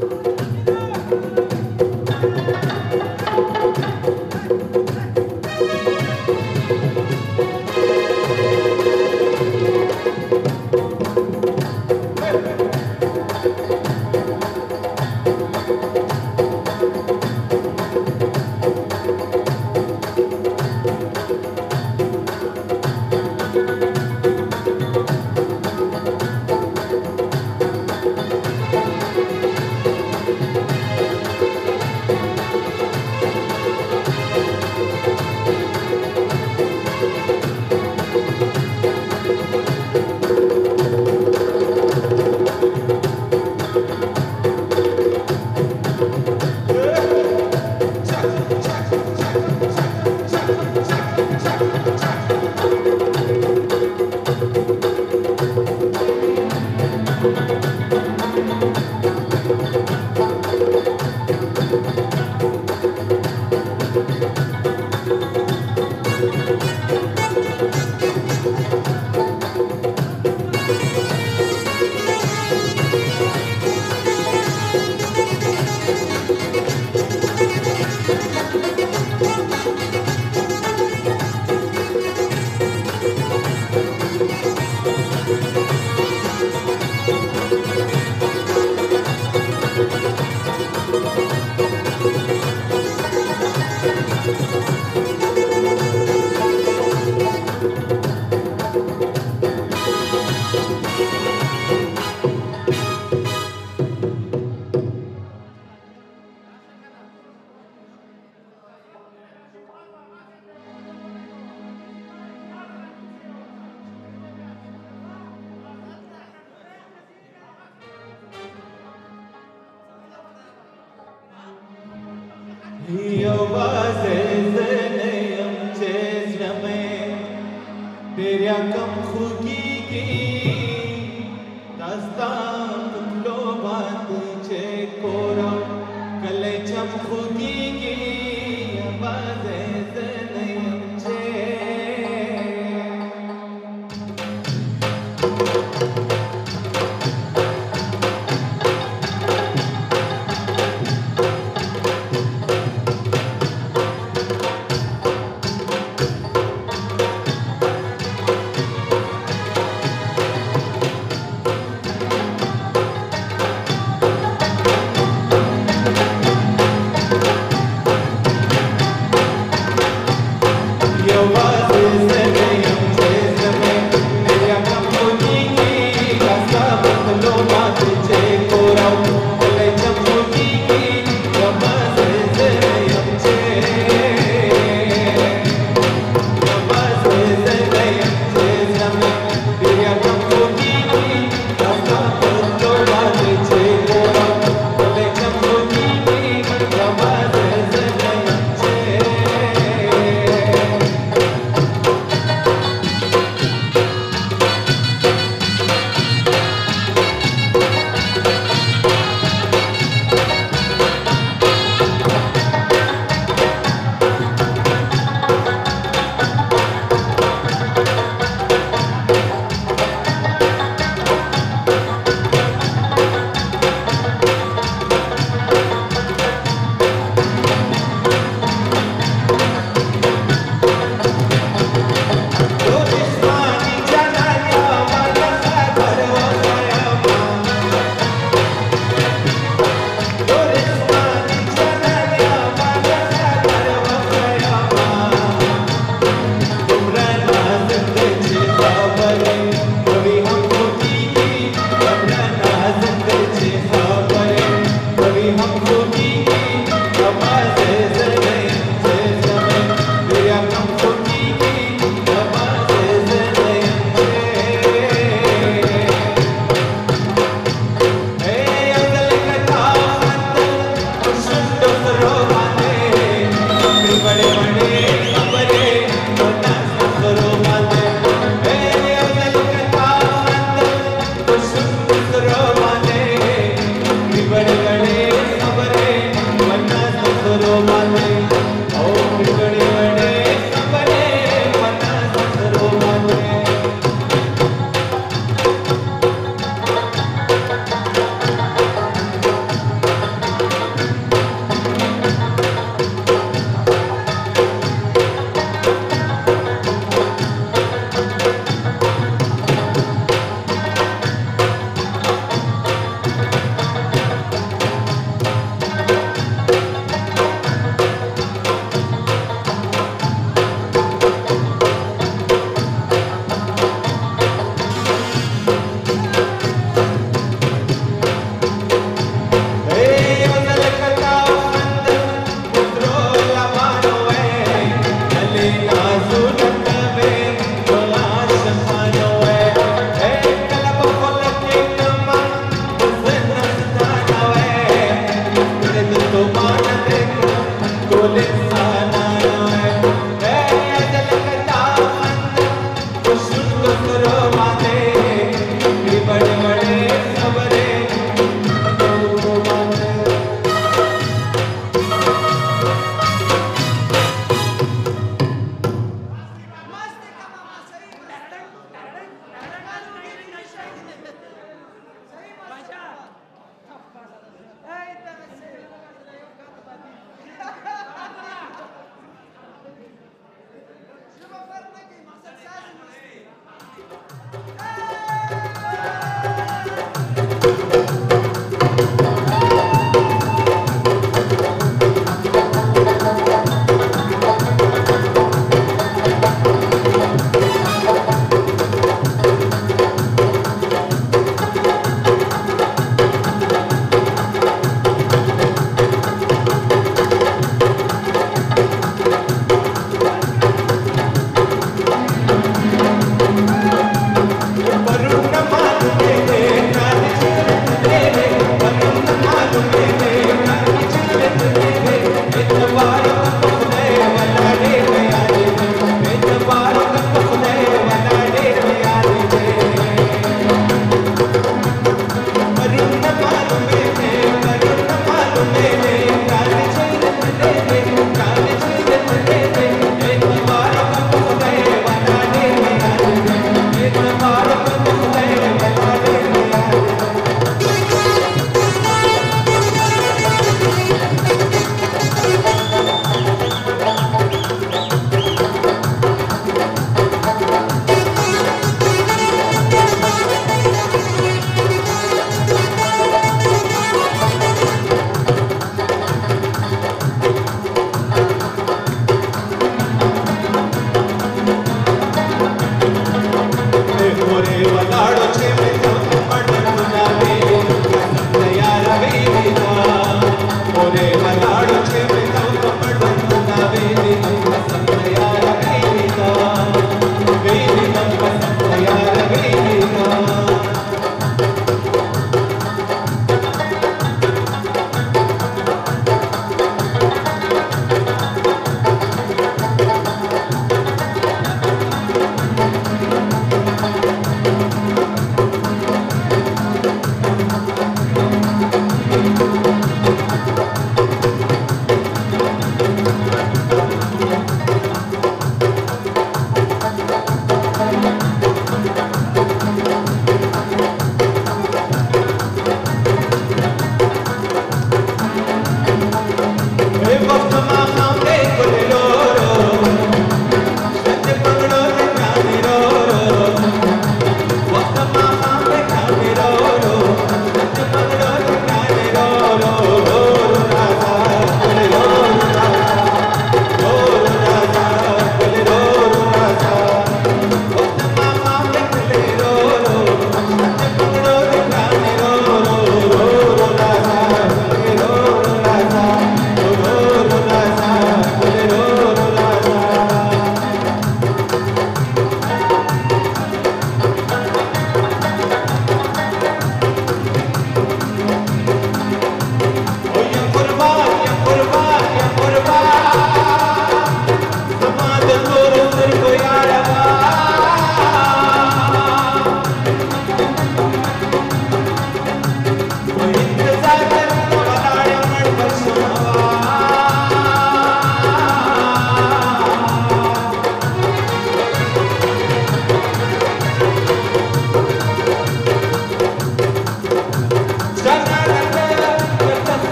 Yo,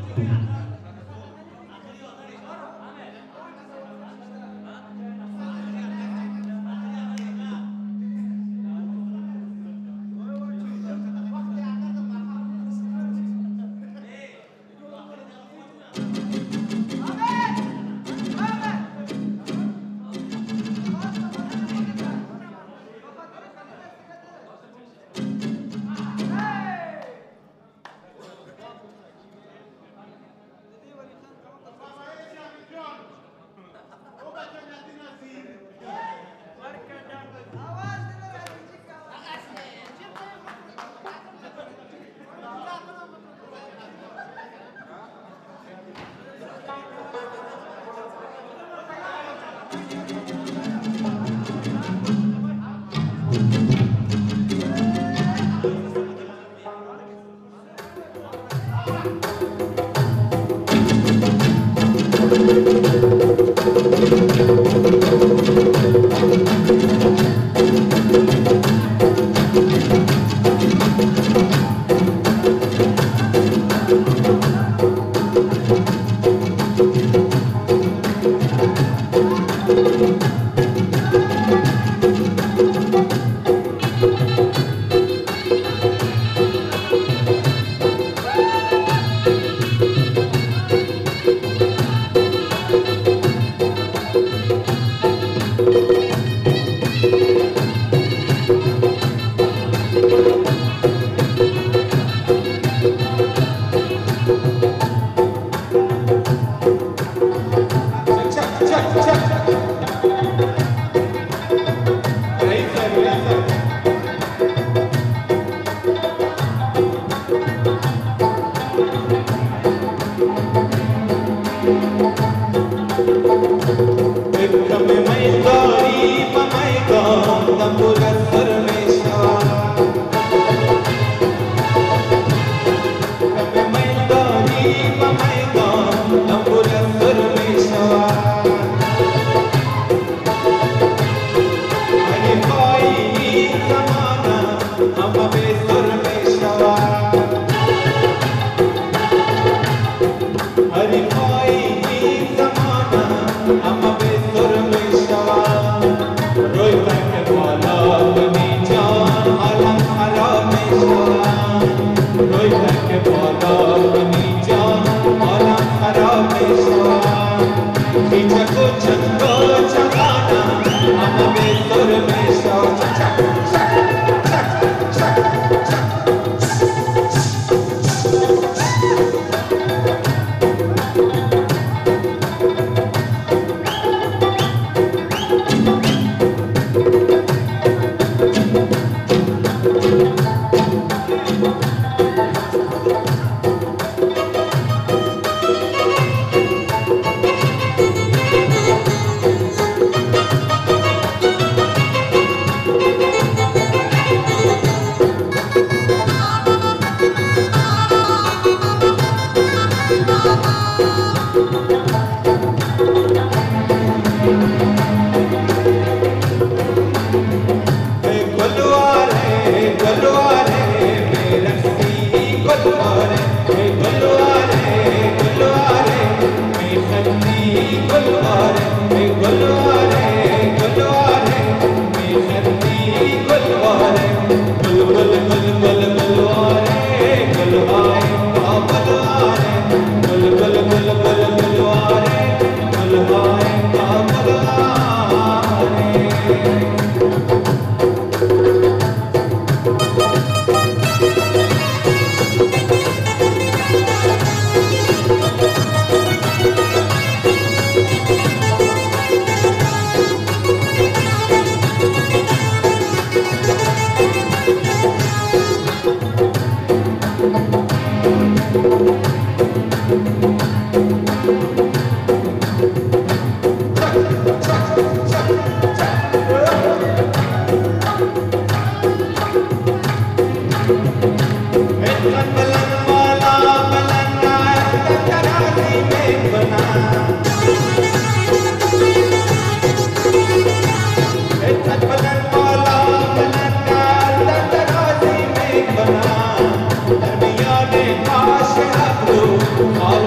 All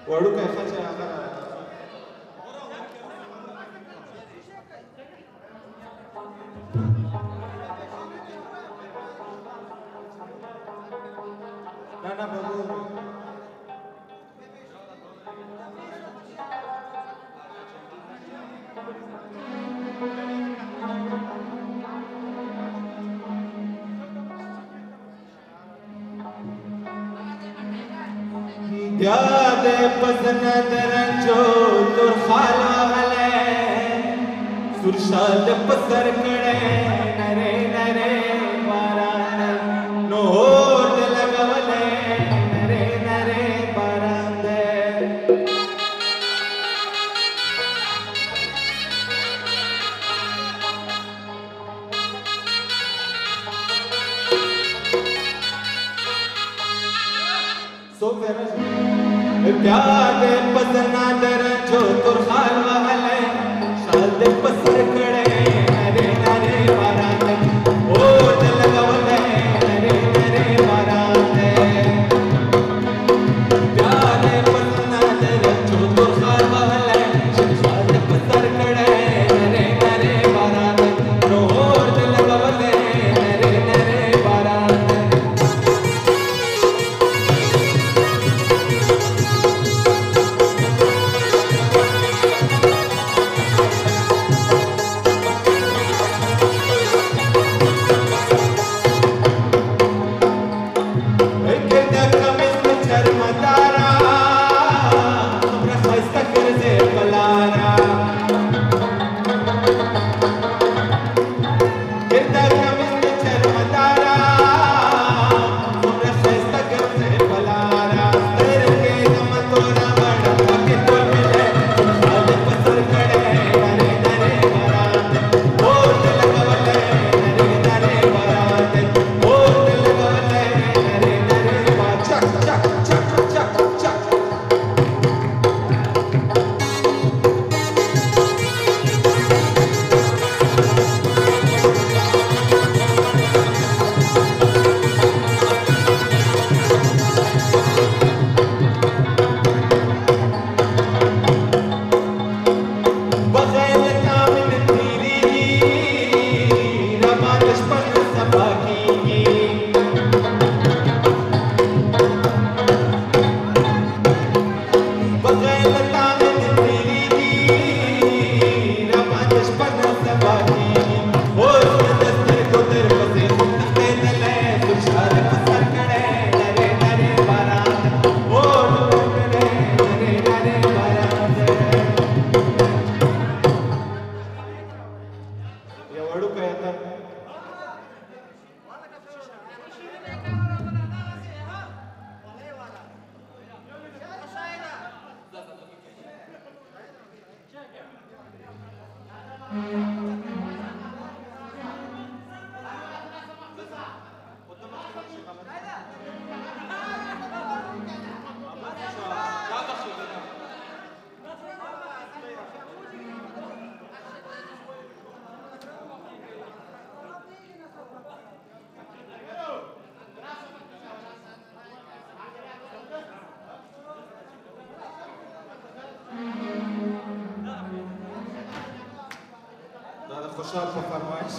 وړو کې خچه هغه نه بابو یاد پسند درنجو تر خالا غلے سرشاد پسر کڑے نرے نرے باران نور دل گولے نرے نرے باران دے سو فرش یاد پسنا در جو تر خال وحلے شاد پسر کڑے نرے نرے باران او دل گولے نرے نرے باران یاد پسنا در جو تر خال وحلے شاد پسر کڑے نرے نرے باران نور دل گولے نرے نرے باران خوشحال په فرمایش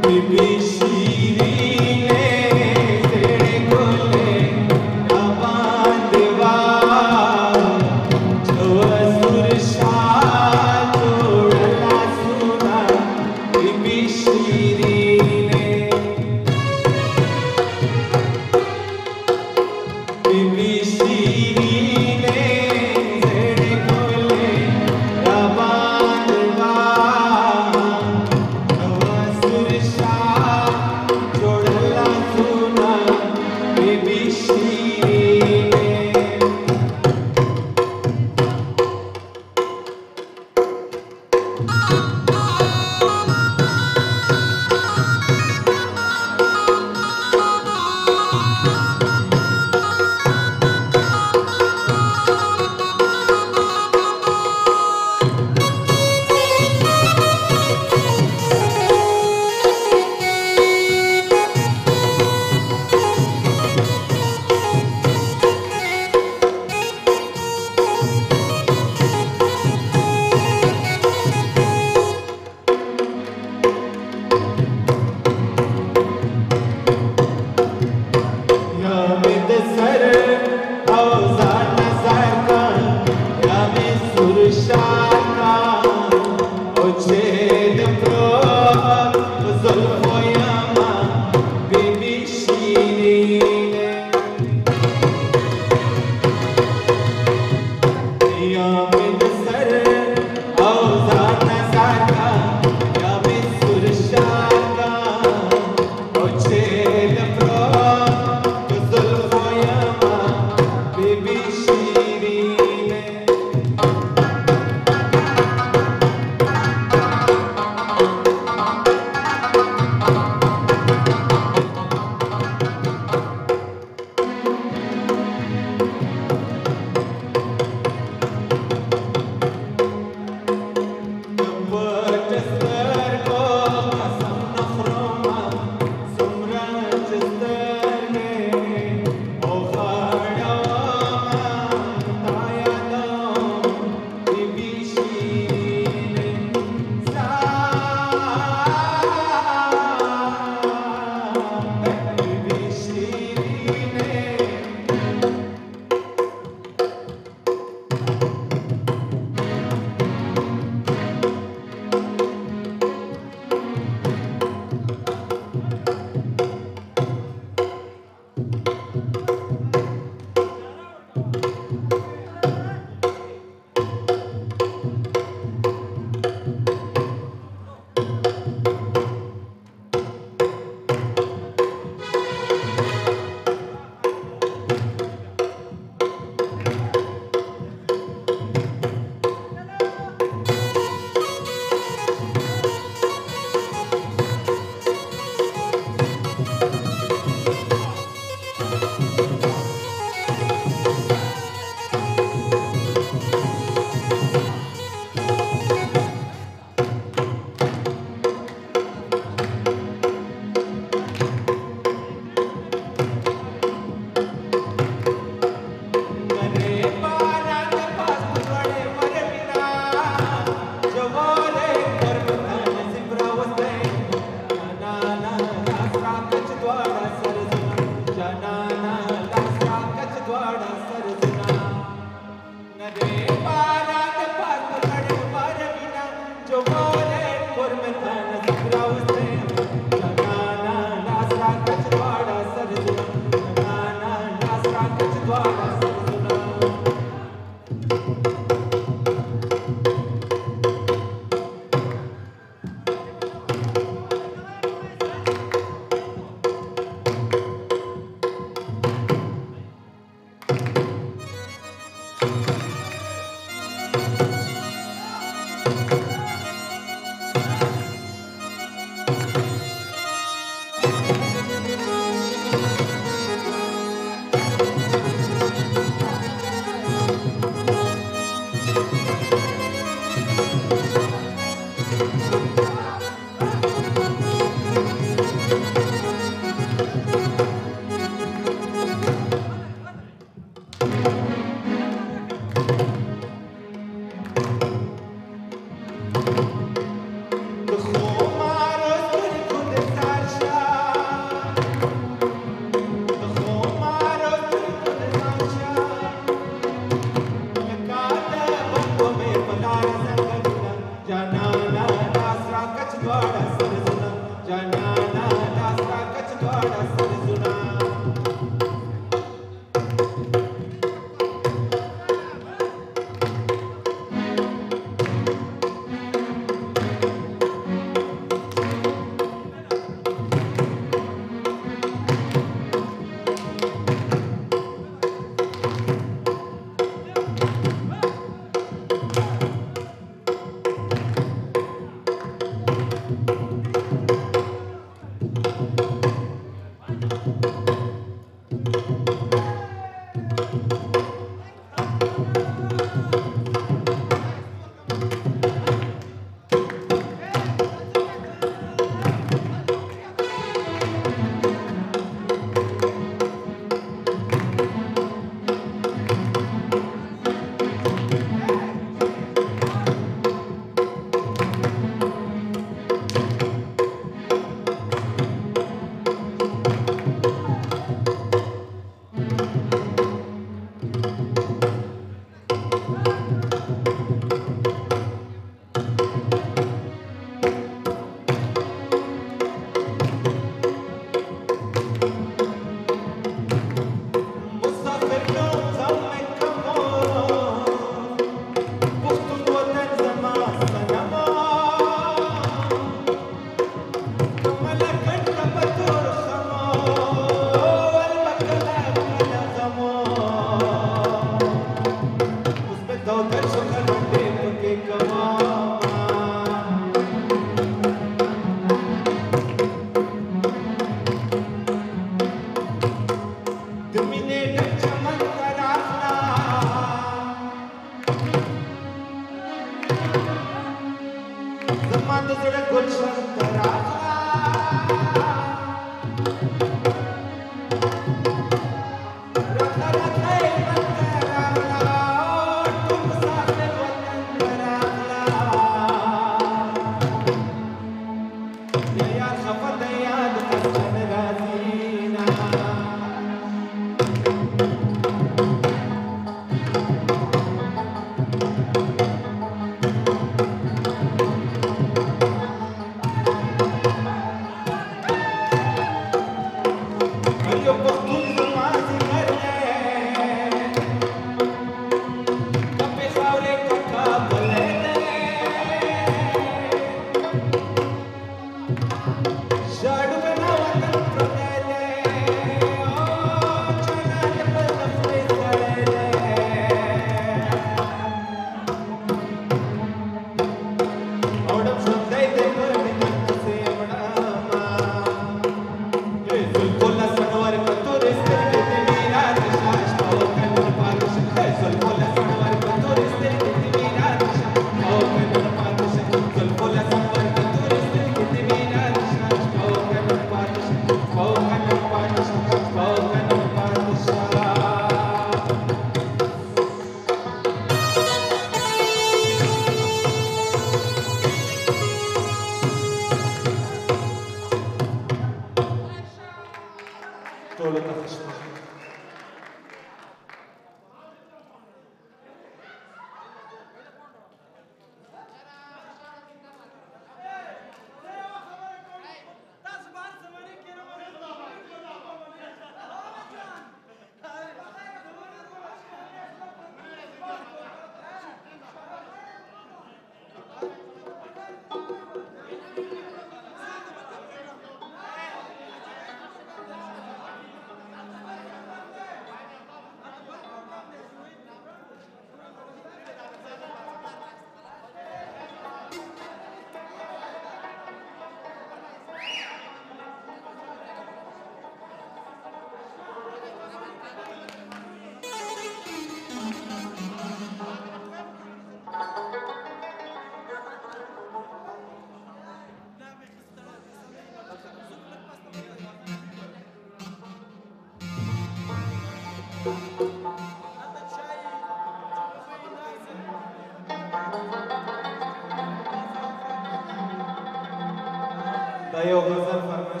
Tayo غزل فرمایش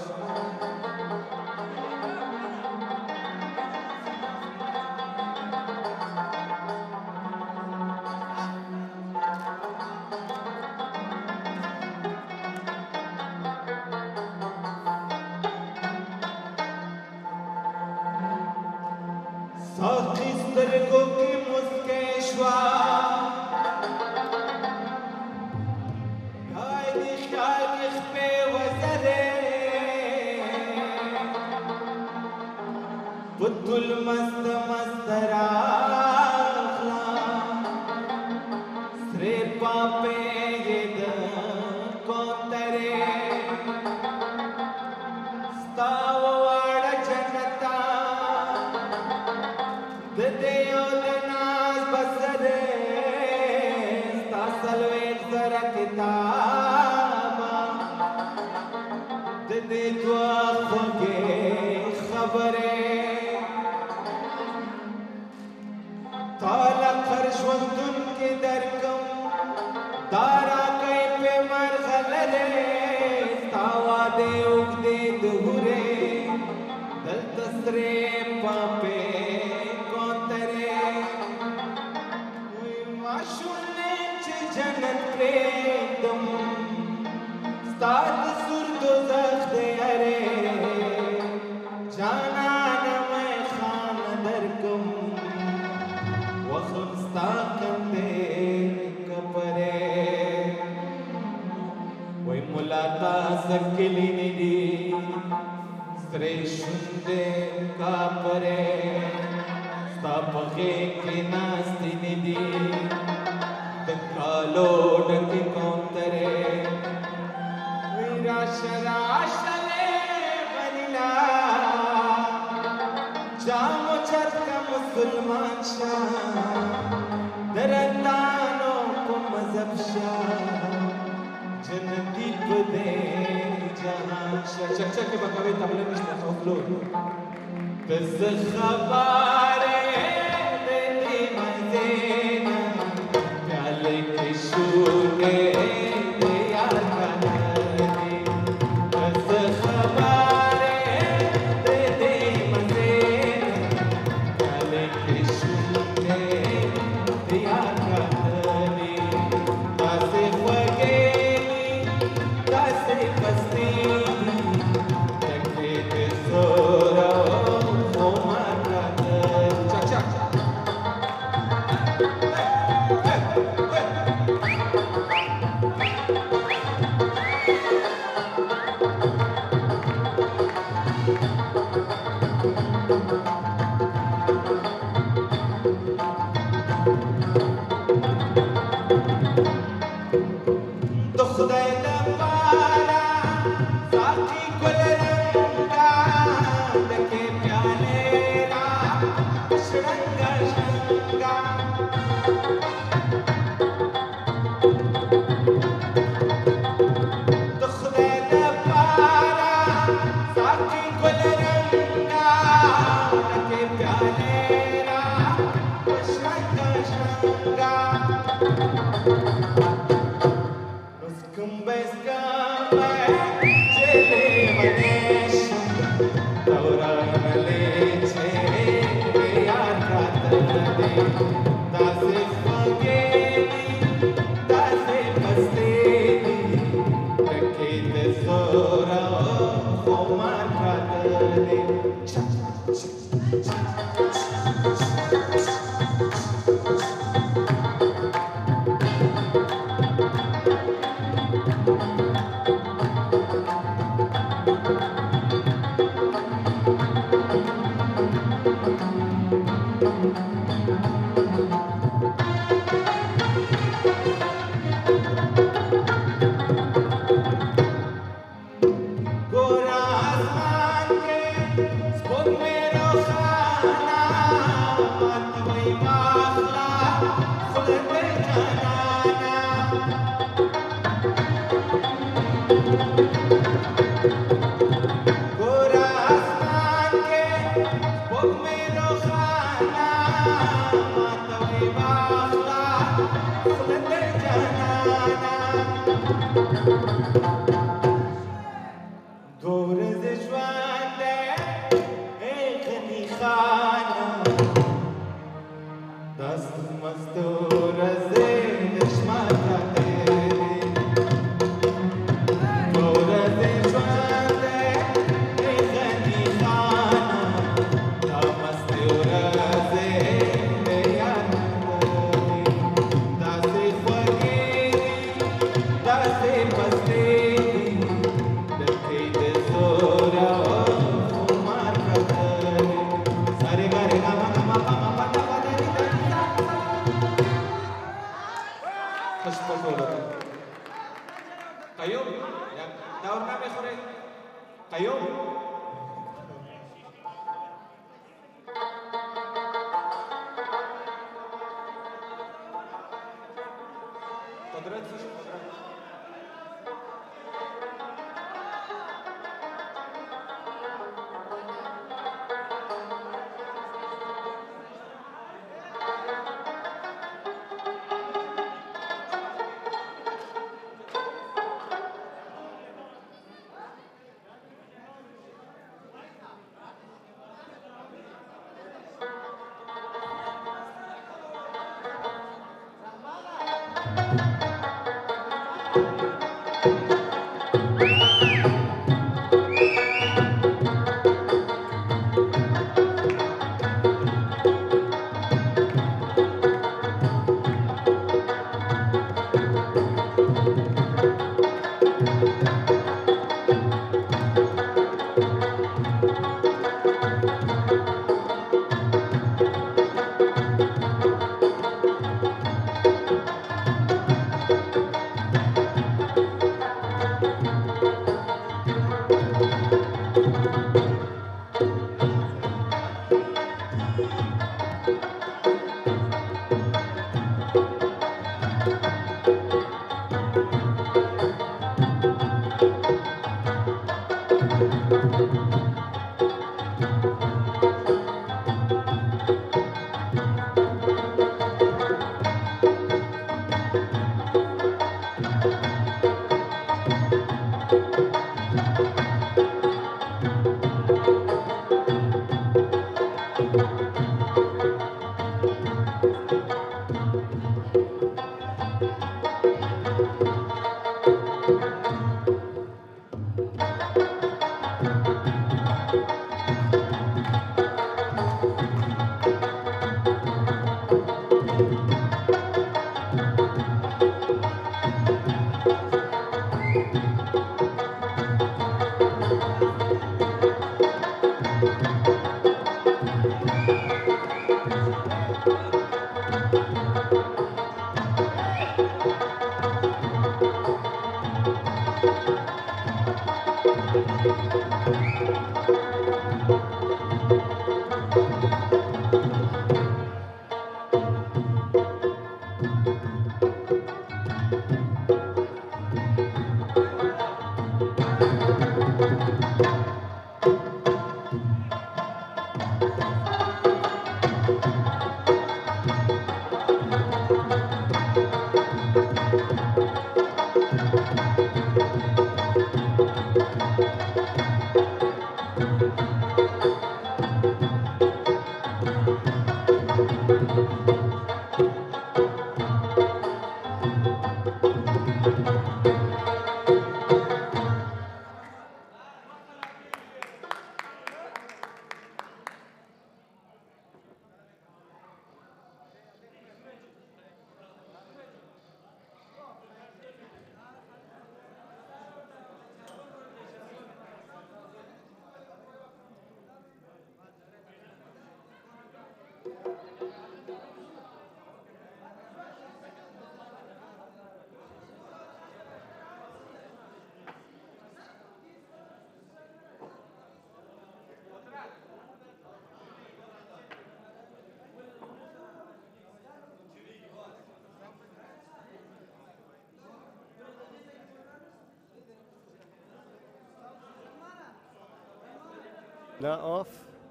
साथी स्तरगों की मुस्केशवा पुतुल मस्त मस्तराखला श्रे पापे येद कोतरे स्ताववाड जनता ददेयो दनास बसरे स्तासलवेज जरा किताबा ददे दुआ खोगे खबरे ताला खरशवंतुन के दरकम दारा कई पे मरखलरे तावा दे उगदे दुहुरे दल तसरे पापे कोतरे माशुने च जन्नत प्रेदम स्ताद सुरदो दख्दे अरे जाना न मैं खान दरकम वखुस्ताकंदे कपरे वही मुलाता सकली निदी श्रेष्ठे कापरे स्थापके के नास्ति निदी दकालो डकी कौंतरे विराशराशले बनिला जामो चरका मुसलमान शाह दरदानो को मजहब शाह जनती مخلوق بس خبره بدي مزينة عليك شوقي يا كناني بس خبره بدي مزينة عليك شوقي يا كناني تاسف وقيني تاسف بستيني تكفيك الصورة وما كانت شك تخدي دبارة ساقي كل رنگا لكي بيالينا شرنگا شرنگا تخدي دبارة ساقي كل رنگا لكي بيالينا شرنگا شرنگا Come best come chele manesh taura maleche yaar katne tase fageni tase pasteni rakhe tesora omar katne गोरा आसमान के स्पुन में रोखाना मत वही माखला खुद पे जाना गोरा आसमान के स्पुन में रोखाना मत वही माखला खुद पे जाना دور زجوانده ایخنی خانه دست مستور زیدش مکده دور زجوانده ایخنی خانه دست مستور زیده یانده دست خوگیدی دست پستیدی قيوم دورنا بخوري قيوم قدرت That off.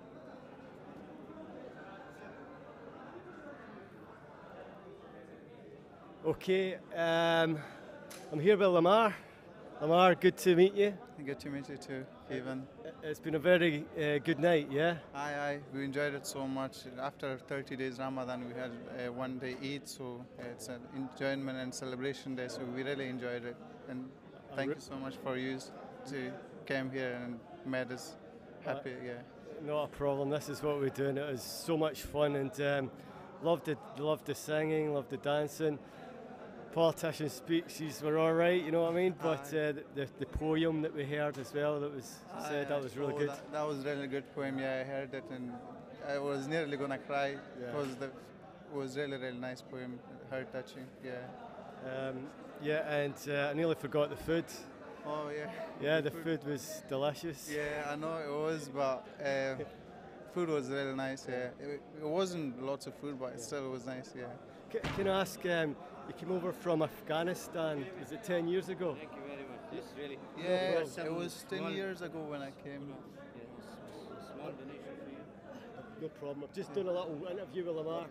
Okay, I'm here with Aamer. Aamer, good to meet you. Good to meet you too, Kevin. It's been a very good night, yeah? Aye, we enjoyed it so much. After 30 days Ramadan, we had one day Eid, so it's an enjoyment and celebration day, so we really enjoyed it. And thank you so much for you to come here and made us happy, yeah. Not a problem, this is what we're doing. It was so much fun and loved the singing, loved the dancing. Politician speeches were all right, you know what I mean? But the poem that we heard as well, that was said, that was really good. That was really good poem, yeah, I heard it and I was nearly gonna cry because it was really nice poem, heart touching, yeah. Yeah, and I nearly forgot the food. Oh yeah. Yeah, the food was delicious. Yeah, I know it was, but food was really nice, yeah. It wasn't lots of food, but still it was nice, yeah. Can I ask, you came over from Afghanistan, is it 10 years ago? Thank you very much. Yes, really. Yeah, it was 10 years ago when I came. Small donation for you. No problem. I've just done a little interview with Aamer.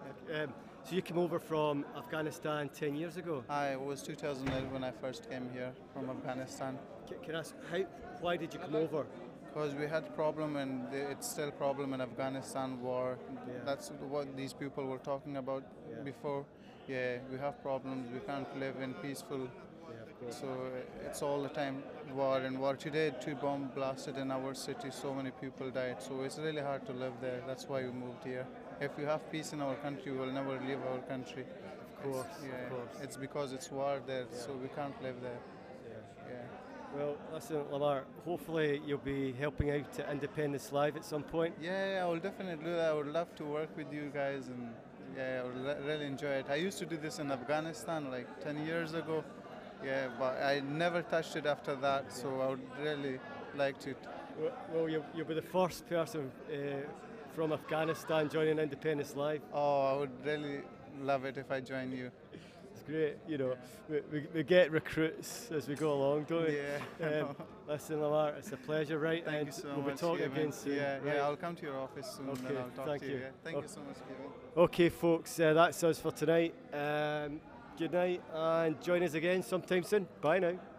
So you came over from Afghanistan 10 years ago? It was 2008 when I first came here from Afghanistan. Can I ask, why did you come over? Because we had problem and it's still problem in Afghanistan war. Yeah. That's what these people were talking about before. Yeah, we have problems. We can't live in peaceful. So it's all the time war and war. Today, 2 bombs blasted in our city. So many people died. So it's really hard to live there. That's why we moved here. If we have peace in our country, we will never leave our country. Of course, of course. It's because it's war there, so we can't live there. Yeah. Well, listen, Aamer, hopefully you'll be helping out at Independence Live at some point. Yeah, I will definitely do that. I would love to work with you guys, and I would really enjoy it. I used to do this in Afghanistan like 10 years ago. Yeah, but I never touched it after that, so I would really like to. Well, you'll be the first person from Afghanistan joining Independence Live. Oh, I would really love it if I join you. It's great, you know. We get recruits as we go along, don't we? Yeah. Listen, Aamer, it's a pleasure, right? Thank you so much. We'll be talking again soon. Yeah, right? I'll come to your office soon and I'll talk thank to you. you. Yeah. Thank you so much, Kevin. Okay, folks, that's us for tonight. Good night and join us again sometime soon. Bye now.